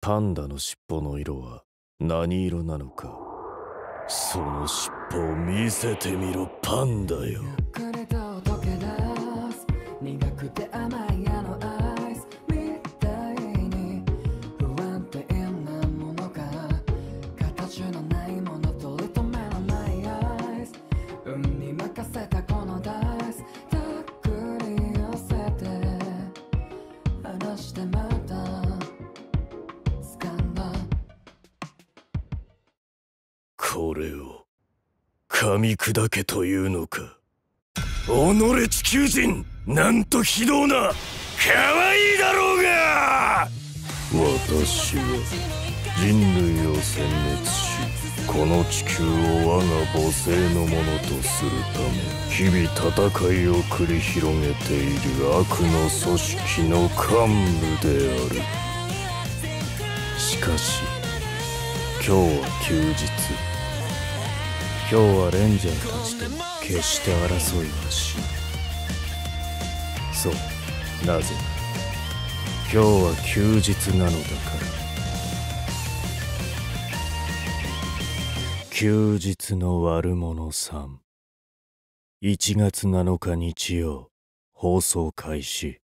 パンダの尻尾の色は何色なのか、その尻尾を見せてみろ、パンダよ。苦くて甘いあのアイスみたいに不安定なものか、形のないもの、取り留めのないアイス、運に任せたこのダイス、たくり寄せて離してまた掴んだ。これを噛み砕けというのか。己地球人、なんと非道な、可愛いだろうが。私は人類を殲滅し、この地球を我が母性のものとするため日々戦いを繰り広げている悪の組織の幹部である。しかし今日は休日。今日はレンジャーたちと決して争いはしない。そう、なぜなら今日は休日なのだから。休日の悪者さん。1月7日日曜、放送開始。